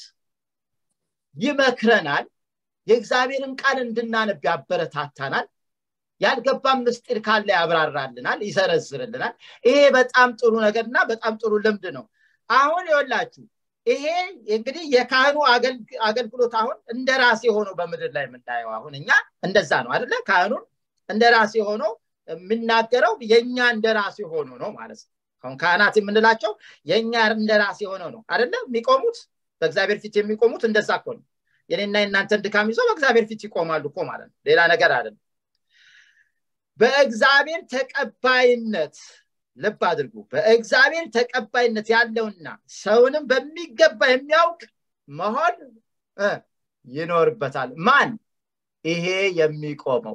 ይመክረናል የእግዚአብሔርን ቃል እንድናነብ ያበረታታናል ያልገባም ምስጢር ካለ ያብራራልናል ይሰረዝርልናል ይሄ በጣም ጥሩ ነገርና በጣም ጥሩ ልምድ ነው አሁን ይወላችሁ ይሄ እንግዲህ የካህኑ አገልግሎት አሁን እንደራሴ ሆኖ በምድር ላይ የምናየው አሁን እኛ እንደዛ ነው አይደለ ካህኑን እንደራሴ ሆኖ የምናገረው የኛ እንደራሴ ሆኖ ነው ማለት ነው አሁን ካህናት የምንላቸው የኛ እንደራሴ ሆኖ ነው አይደለ የሚቆሙት በእግዚአብሔር ፊት የሚቆሙት እንደዛ እኮ ነው የኔና የናንተን ድካም ይዘው በእግዚአብሔር ፊት ይቆማሉ እኮ ማለት ነው ሌላ ነገር አይደለም በእግዚአብሔር ተቀባይነት ልብ አድርጉ በእግዚአብሔር ተቀባይነት ያለውና ሰውንም በሚገባ የሚያውቅ መሆን ይኖርበታል ማን ይሄ የሚቆመው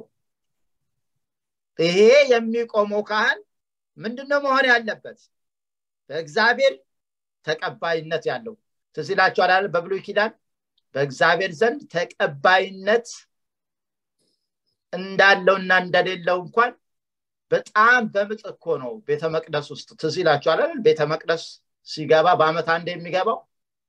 ይሄ የሚቆመው ካህን ምንድነው መሆን ያለበት በእግዚአብሔር ተቀባይነት ያለው ትዝላችሁ አይደል በብሉይ ኪዳን በእግዚአብሔር ዘንድ ተቀባይነት እንዳለውና እንደሌለው እንኳን በጣም በምጥኮ ነው ቤተ መቅደስ ውስጥ ትዝላችሁ አይደል ቤተ መቅደስ ሲገባ በአመት አንዴ የሚገባው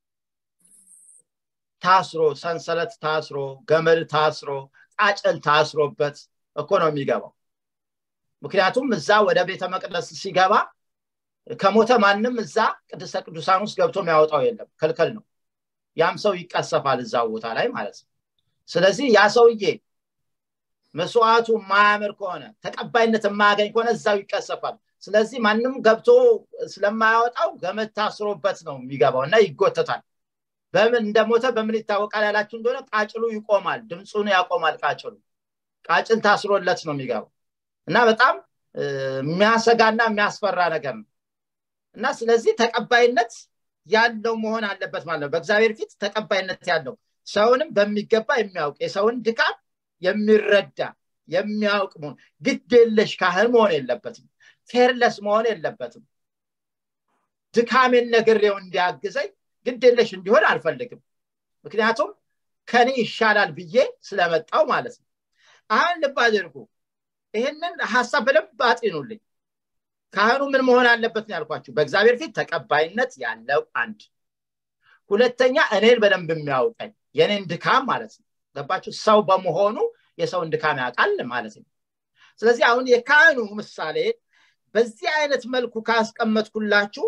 ታስሮ ሰንሰለት ታስሮ ገመድ ታስሮ ቃጭል ታስሮበት እኮ ነው የሚገባው ምክንያቱም እዛ ወደ ቤተ መቅደስ ሲገባ ከሞተ ማንንም እዛ ቅድስተ ቅዱሳን ውስጥ ገብቶ የሚያወጣው የለም ከልከል ነው ያም ሰው ይቀሰፋል እዛው ቦታ ላይ ማለት ነው ስለዚህ ያ ሰውዬ መስዋዕቱ ማያምር ከሆነ ተቀባይነት የማያገኝ ከሆነ እዛው ይቀሰፋል ስለዚህ ማንንም ገብቶ ስለማያወጣው ገመድ ታስሮበት ነው የሚገባውና ይጎተታል በምን እንደሞተ በምን ይታወቃል ያላችሁ እንደሆነ ቃጭሉ ይቆማል ድምጹን ያቆማል ቃጭሉ ቃጭል ታስሮለት ነው የሚገባው እና በጣም የሚያሰጋና የሚያስፈራ ነገር ነው እና ስለዚህ ተቀባይነት ያለው መሆን አለበት ማለት ነው በእግዚአብሔር ፊት ተቀባይነት ያለው ሰውንም በሚገባ የሚያውቅ የሰውን ድካም የሚረዳ የሚያውቅ መሆን ግዴለሽ ካህን መሆን የለበትም ኬርለስ መሆን የለበትም ድካሜን ነገርየው እንዲያግዘኝ ግዴለሽ እንዲሆን አልፈልግም ምክንያቱም ከኔ ይሻላል ብዬ ስለመጣው ማለት ነው አሁን ልብ አድርጉ ይሄንን ሐሳብ በደንብ አጥኑልኝ ካህኑ ምን መሆን አለበት ነው ያልኳችሁ በእግዚአብሔር ፊት ተቀባይነት ያለው አንድ ሁለተኛ እኔን በደንብ የሚያውቀኝ የኔን ድካም ማለት ነው ገባችሁ ሰው በመሆኑ የሰውን ድካም ያውቃል ማለት ነው ስለዚህ አሁን የካህኑ ምሳሌ በዚህ አይነት መልኩ ካስቀመጥኩላችሁ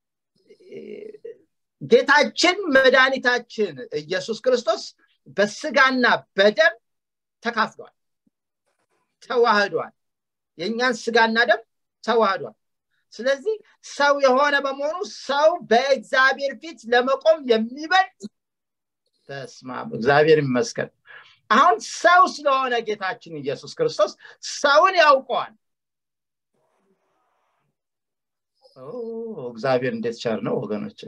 ጌታችን መድኃኒታችን ኢየሱስ ክርስቶስ በስጋና በደም ተካፍሏል ተዋህዷል የኛን ስጋና ደም ተዋህዷል ስለዚህ ሰው የሆነ በመሆኑ ሰው በእግዚአብሔር ፊት ለመቆም የሚበልጥ ተስማም እግዚአብሔር ይመስገን አሁን ሰው ስለሆነ ጌታችን ኢየሱስ ክርስቶስ ሰውን ያውቀዋል ኦ እግዚአብሔር እንዴት ቸር ነው ወገኖች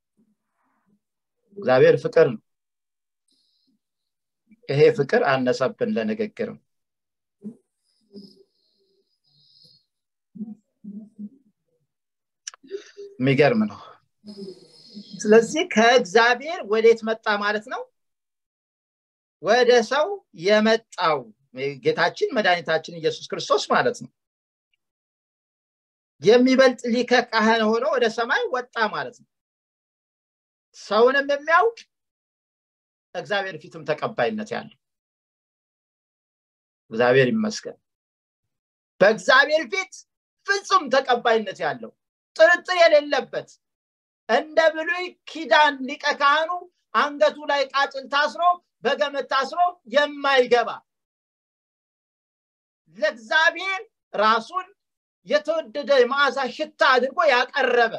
እግዚአብሔር ፍቅር ነው ይሄ ፍቅር አነሰብን ለንግግርም የሚገርም ነው ስለዚህ ከእግዚአብሔር ወዴት መጣ ማለት ነው ወደ ሰው የመጣው ጌታችን መድኃኒታችን ኢየሱስ ክርስቶስ ማለት ነው የሚበልጥ ሊቀ ካህን ሆኖ ወደ ሰማይ ወጣ ማለት ነው ሰውንም የሚያውቅ እግዚአብሔር ፊትም ተቀባይነት ያለው እግዚአብሔር ይመስገን በእግዚአብሔር ፊት ፍጹም ተቀባይነት ያለው ጥርጥር የሌለበት እንደ ብሉይ ኪዳን ሊቀ ካህኑ አንገቱ ላይ ቃጭል ታስሮ በገመድ ታስሮ የማይገባ ለእግዚአብሔር ራሱን የተወደደ መዓዛ ሽታ አድርጎ ያቀረበ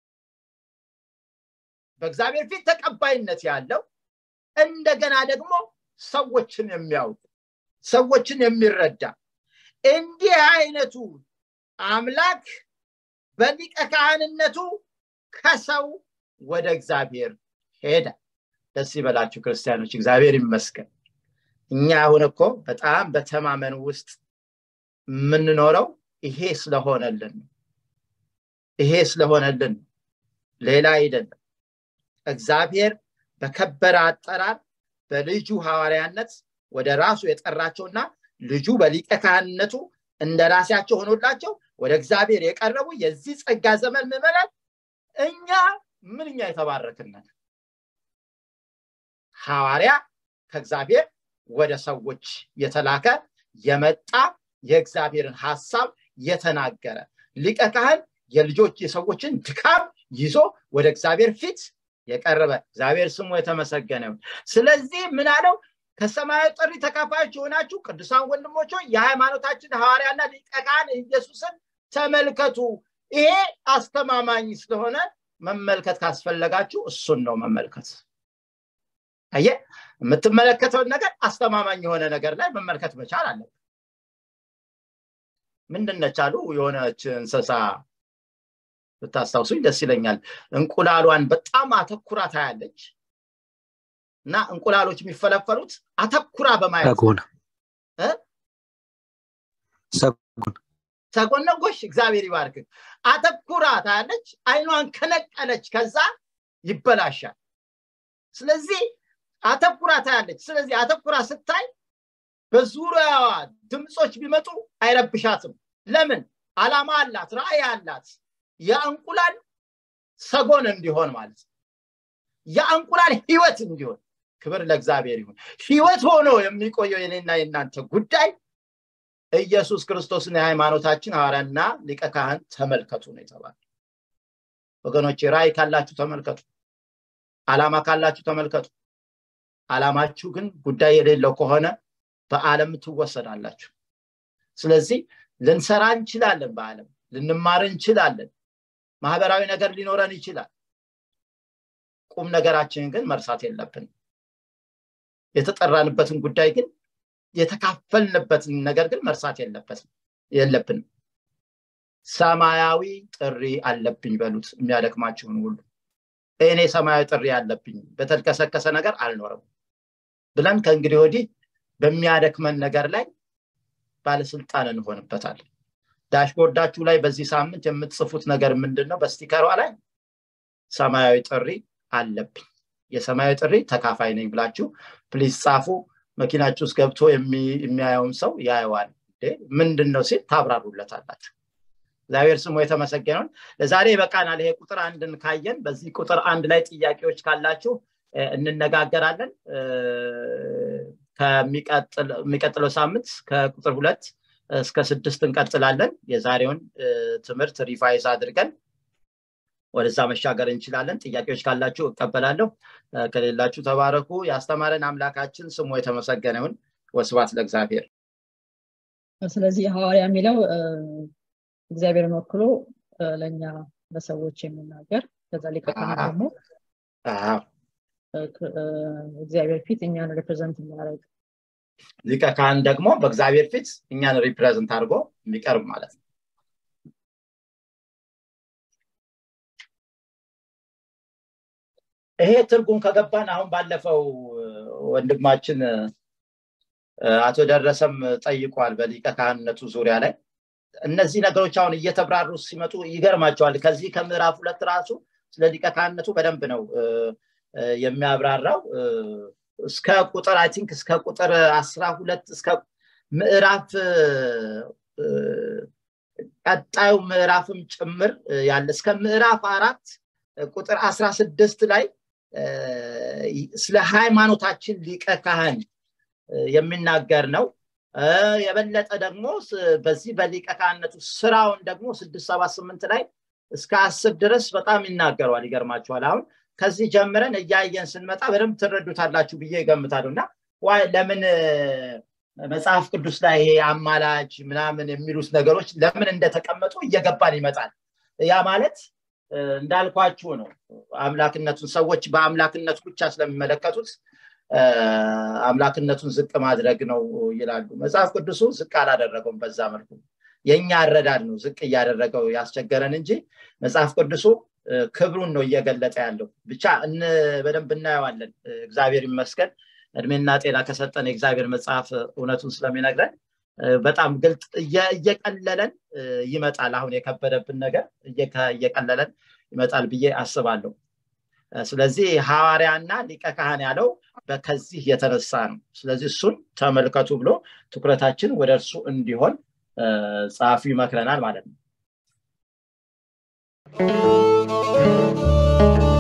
በእግዚአብሔር ፊት ተቀባይነት ያለው እንደገና ደግሞ ሰዎችን የሚያውቅ ሰዎችን የሚረዳ እንዲህ አይነቱ አምላክ በሊቀ ካህንነቱ ከሰው ወደ እግዚአብሔር ሄደ ደስ ይበላችሁ ክርስቲያኖች እግዚአብሔር ይመስገን እኛ አሁን እኮ በጣም በተማመን ውስጥ ምን ኖረው ይሄ ስለሆነልን ይሄ ስለሆነልን ሌላ አይደለም እግዚአብሔር በከበረ አጠራር በልጁ ሐዋርያነት ወደ ራሱ የጠራቸውና ልጁ በሊቀ ካህንነቱ እንደራሳቸው ሆኖላቸው ወደ እግዚአብሔር የቀረቡ የዚህ ጸጋ ዘመን ምዕመናን እኛ ምንኛ የተባረክን ሐዋርያ ከእግዚአብሔር ወደ ሰዎች የተላከ የመጣ የእግዚአብሔርን ሐሳብ የተናገረ ሊቀ ካህን የልጆች የሰዎችን ድካም ይዞ ወደ እግዚአብሔር ፊት የቀረበ እግዚአብሔር ስሙ የተመሰገነ ይሁን ስለዚህ ምን አለው ከሰማያዊ ጥሪ ተካፋዮች ሆናችሁ ቅዱሳን ወንድሞች የሃይማኖታችን ሐዋርያና ሊቀ ካህን ኢየሱስን ተመልከቱ ይሄ አስተማማኝ ስለሆነ መመልከት ካስፈለጋችሁ እሱን ነው መመልከት አየ የምትመለከተው ነገር አስተማማኝ የሆነ ነገር ላይ መመልከት መቻል አለበት ምንድነው ቻሉ የሆነች እንስሳ ብታስታውሱኝ ደስ ይለኛል እንቁላሏን በጣም አተኩራ ታያለች እና እንቁላሎች የሚፈለፈሉት አተኩራ በማየት ሰጎን እ ሰጎን ሰጎን ነው ጎሽ እግዚአብሔር ይባርክ አተኩራ ታያለች አይኗን ከነቀለች ከዛ ይበላሻል ስለዚህ አተኩራ ታያለች ስለዚህ አተኩራ ስታይ በዙሪያዋ ድምጾች ቢመጡ አይረብሻትም ለምን ዓላማ አላት ራእይ አላት ያ እንቁላል ሰጎን እንዲሆን ማለት ያ እንቁላል ህይወት እንዲሆን ክብር ለእግዚአብሔር ይሁን ህይወት ሆኖ የሚቆየው የኔና የናንተ ጉዳይ ኢየሱስ ክርስቶስን የሃይማኖታችን ሐዋርያና ሊቀ ካህን ተመልከቱ ነው የተባለው ወገኖቼ ራእይ ካላችሁ ተመልከቱ ዓላማ ካላችሁ ተመልከቱ ዓላማችሁ ግን ጉዳይ የሌለው ከሆነ በዓለም ትወሰዳላችሁ ስለዚህ ልንሰራ እንችላለን በዓለም ልንማር እንችላለን ማህበራዊ ነገር ሊኖረን ይችላል ቁም ነገራችንን ግን መርሳት የለብንም የተጠራንበትን ጉዳይ ግን የተካፈልንበትን ነገር ግን መርሳት የለበትም የለብንም ሰማያዊ ጥሪ አለብኝ በሉት የሚያደክማችሁን ሁሉ እኔ ሰማያዊ ጥሪ አለብኝ በተልከሰከሰ ነገር አልኖርም ብለን ከእንግዲህ ወዲህ በሚያደክመን ነገር ላይ ባለስልጣን እንሆንበታለን ዳሽቦርዳችሁ ላይ በዚህ ሳምንት የምትጽፉት ነገር ምንድነው በስቲከሯ ላይ ሰማያዊ ጥሪ አለብኝ የሰማያዊ ጥሪ ተካፋይ ነኝ ብላችሁ ፕሊዝ ጻፉ መኪናችሁ ውስጥ ገብቶ የሚያየውን ሰው ያየዋል ምንድነው ሲል ታብራሩለታላችሁ እግዚአብሔር ስሙ የተመሰገነ ይሁን ለዛሬ በቃናል ይሄ ቁጥር አንድን ካየን በዚህ ቁጥር አንድ ላይ ጥያቄዎች ካላችሁ እንነጋገራለን ከሚቀጥል የሚቀጥለው ሳምንት ከቁጥር ሁለት እስከ ስድስት እንቀጥላለን የዛሬውን ትምህርት ሪቫይዝ አድርገን ወደዛ መሻገር እንችላለን ጥያቄዎች ካላችሁ እቀበላለሁ ከሌላችሁ ተባረኩ ያስተማረን አምላካችን ስሙ የተመሰገነ ይሁን ወስብሐት ለእግዚአብሔር ስለዚህ ሐዋርያ የሚለው እግዚአብሔርን ወክሎ ለኛ ለሰዎች የሚናገር ከዛ ሊቀ ካህን ደግሞ አዎ እግዚአብሔር ፊት እኛን ሪፕሬዘንት የሚያደርግ ሊቀ ካህን ደግሞ በእግዚአብሔር ፊት እኛን ሪፕሬዘንት አድርጎ የሚቀርብ ማለት ነው ይሄ ትርጉም ከገባን አሁን ባለፈው ወንድማችን አቶ ደረሰም ጠይቋል በሊቀ ካህንነቱ ዙሪያ ላይ እነዚህ ነገሮች አሁን እየተብራሩ ሲመጡ ይገርማቸዋል ከዚህ ከምዕራፍ ሁለት ራሱ ስለ ሊቀ ካህንነቱ በደንብ ነው የሚያብራራው እስከ ቁጥር አይ ቲንክ እስከ ቁጥር አስራ ሁለት እስከ ምዕራፍ ቀጣዩ ምዕራፍም ጭምር ያለ እስከ ምዕራፍ አራት ቁጥር አስራ ስድስት ላይ ስለ ሃይማኖታችን ሊቀ ካህን የሚናገር ነው የበለጠ ደግሞ በዚህ በሊቀ ካህንነቱ ስራውን ደግሞ ስድስት ሰባት ስምንት ላይ እስከ አስር ድረስ በጣም ይናገራል ይገርማችኋል አሁን ከዚህ ጀምረን እያየን ስንመጣ በደንብ ትረዱታላችሁ ብዬ ገምታለሁና ዋይ ለምን መጽሐፍ ቅዱስ ላይ ይሄ አማላጅ ምናምን የሚሉት ነገሮች ለምን እንደተቀመጡ እየገባን ይመጣል ያ ማለት እንዳልኳችሁ ነው አምላክነቱን ሰዎች በአምላክነቱ ብቻ ስለሚመለከቱት አምላክነቱን ዝቅ ማድረግ ነው ይላሉ መጽሐፍ ቅዱሱ ዝቅ አላደረገውም በዛ መልኩ የኛ አረዳድ ነው ዝቅ ያደረገው ያስቸገረን እንጂ መጽሐፍ ቅዱሱ ክብሩን ነው እየገለጠ ያለው ብቻ እነ በደንብ እናየዋለን እግዚአብሔር ይመስገን እድሜና ጤና ከሰጠን የእግዚአብሔር መጽሐፍ እውነቱን ስለሚነግረን በጣም ግልጥ እየቀለለን ይመጣል አሁን የከበደብን ነገር እየቀለለን ይመጣል ብዬ አስባለሁ ስለዚህ ሐዋርያና ሊቀ ካህን ያለው በከዚህ የተነሳ ነው ስለዚህ እሱን ተመልከቱ ብሎ ትኩረታችን ወደርሱ እንዲሆን ጻፊው ይመክረናል ማለት ነው